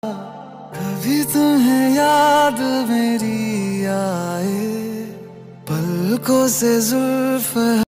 कभी तुम्हें याद मेरी आए, पलकों से जुल्फ